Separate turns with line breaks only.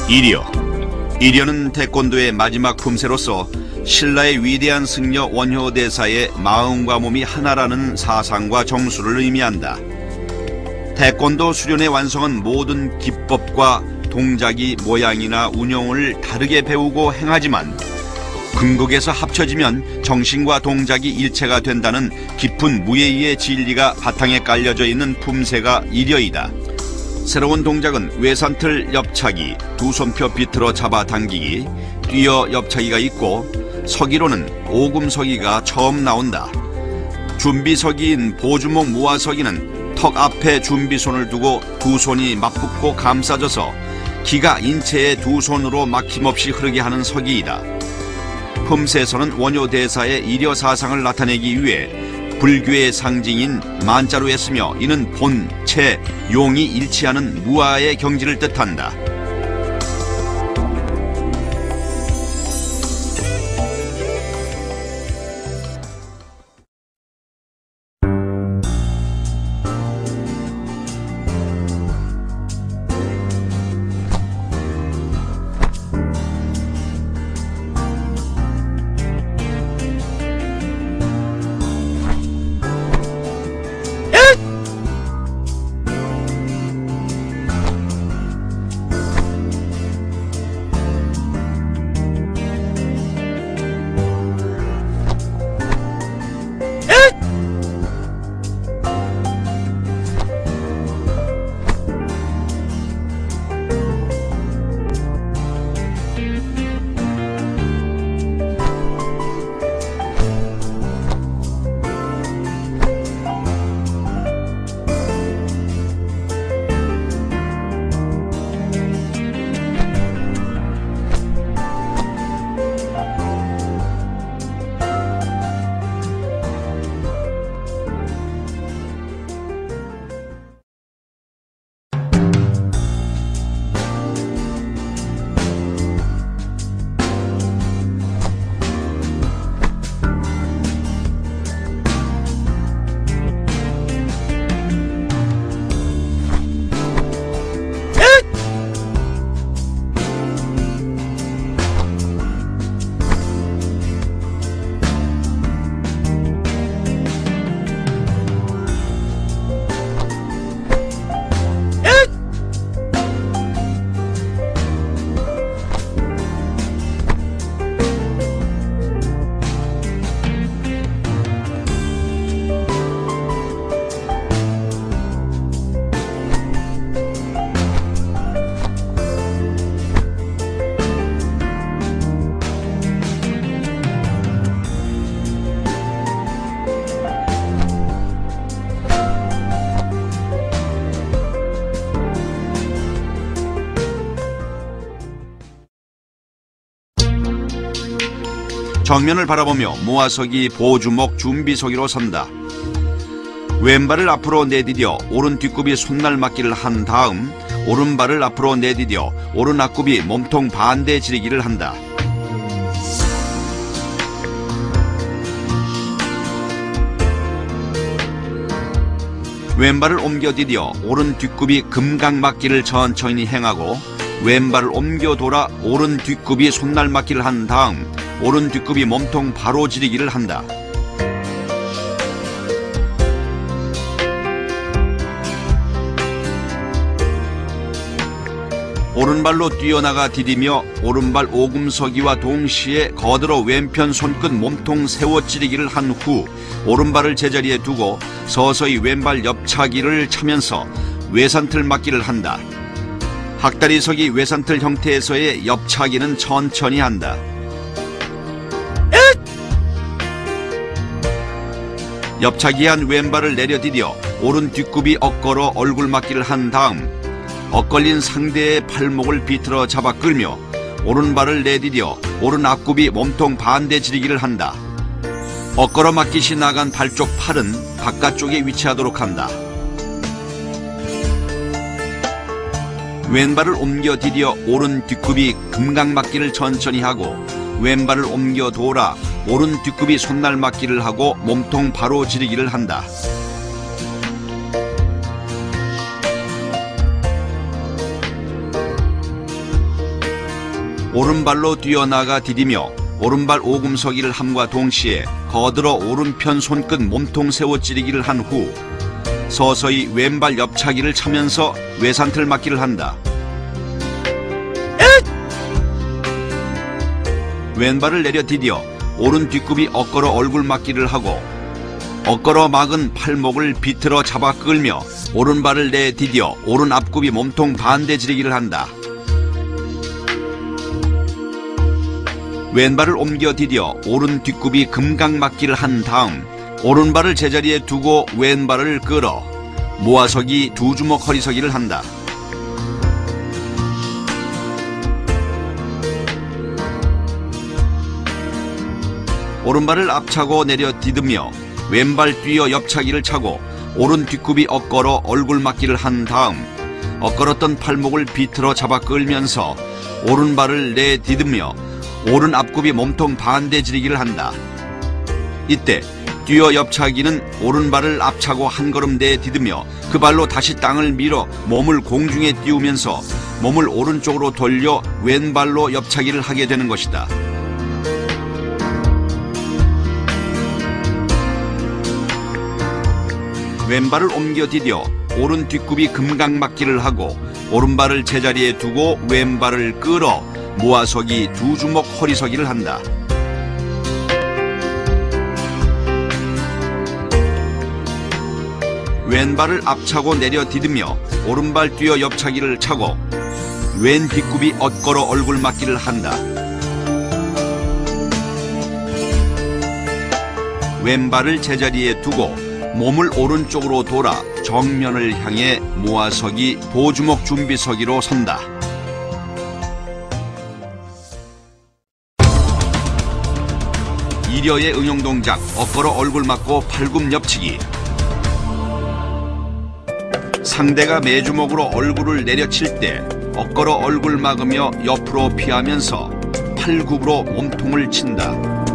이려. 이려는 태권도의 마지막 품새로서 신라의 위대한 승려 원효대사의 마음과 몸이 하나라는 사상과 정수를 의미한다. 태권도 수련의 완성은 모든 기법과 동작이 모양이나 운용을 다르게 배우고 행하지만 궁극에서 합쳐지면 정신과 동작이 일체가 된다는 깊은 무예의의 진리가 바탕에 깔려져 있는 품새가 이려이다. 새로운 동작은 외산틀 엽차기, 두 손표 비틀어 잡아당기기, 뛰어 엽차기가 있고 서기로는 오금서기가 처음 나온다. 준비서기인 보주목 무화서기는 턱 앞에 준비손을 두고 두 손이 맞붙고 감싸져서 기가 인체의 두 손으로 막힘없이 흐르게 하는 서기이다. 품새에서는 원효대사의 이려 사상을 나타내기 위해 불교의 상징인 만자로 했으며 이는 본, 체, 용이 일치하는 무아의 경지를 뜻한다. 정면을 바라보며 무화서기, 보주목, 준비서기로 선다. 왼발을 앞으로 내디뎌 오른 뒷굽이 손날 맞기를 한 다음 오른발을 앞으로 내디뎌 오른 앞굽이 몸통 반대 지르기를 한다. 왼발을 옮겨 디뎌 오른 뒷굽이 금강 맞기를 천천히 행하고 왼발을 옮겨 돌아 오른 뒷굽이 손날 맞기를 한 다음 오른 뒷굽이 몸통 바로 지르기를 한다. 오른발로 뛰어나가 디디며 오른발 오금서기와 동시에 거들어 왼편 손끝 몸통 세워 찌르기를 한 후 오른발을 제자리에 두고 서서히 왼발 옆차기를 차면서 외산틀 맞기를 한다. 학다리서기 외산틀 형태에서의 옆차기는 천천히 한다. 옆차기한 왼발을 내려디뎌 오른 뒷굽이 엇걸어 얼굴 맞기를 한 다음 엇걸린 상대의 팔목을 비틀어 잡아 끌며 오른발을 내디뎌 오른 앞굽이 몸통 반대 지르기를 한다. 엇걸어 맞기시 나간 발쪽 팔은 바깥쪽에 위치하도록 한다. 왼발을 옮겨 디뎌 오른 뒷굽이 금강 맞기를 천천히 하고 왼발을 옮겨 돌아 오른 뒷굽이 손날 맞기를 하고 몸통 바로 지르기를 한다. 오른발로 뛰어나가 디디며 오른발 오금서기를 함과 동시에 거들어 오른편 손끝 몸통 세워 찌르기를 한 후 서서히 왼발 옆차기를 차면서 외산틀 맞기를 한다. 왼발을 내려 디뎌 오른 뒷굽이 엇걸어 얼굴 맞기를 하고 엇걸어 막은 팔목을 비틀어 잡아 끌며 오른발을 내디뎌 오른 앞굽이 몸통 반대 지르기를 한다. 왼발을 옮겨 디뎌 오른 뒷굽이 금강 맞기를 한 다음 오른발을 제자리에 두고 왼발을 끌어 모아서기 두 주먹 허리서기를 한다. 오른발을 앞차고 내려 디디며 왼발 뛰어 옆차기를 차고 오른 뒷굽이 엇걸어 얼굴 맞기를 한 다음 엇걸었던 팔목을 비틀어 잡아 끌면서 오른발을 내디디며 오른 앞굽이 몸통 반대 지르기를 한다. 이때 뛰어 옆차기는 오른발을 앞차고 한 걸음 내디디며 그 발로 다시 땅을 밀어 몸을 공중에 띄우면서 몸을 오른쪽으로 돌려 왼발로 옆차기를 하게 되는 것이다. 왼발을 옮겨 디뎌 오른 뒷굽이 금강 맞기를 하고 오른발을 제자리에 두고 왼발을 끌어 모아서기 두 주먹 허리서기를 한다. 왼발을 앞차고 내려 디디며 오른발 뛰어 옆차기를 차고 왼 뒷굽이 엇걸어 얼굴 맞기를 한다. 왼발을 제자리에 두고 몸을 오른쪽으로 돌아 정면을 향해 모아서기 보주먹 준비서기로 선다. 이려의 응용동작 엇걸어 얼굴 맞고 팔굽 옆치기. 상대가 매주먹으로 얼굴을 내려칠 때 엇걸어 얼굴 막으며 옆으로 피하면서 팔굽으로 몸통을 친다.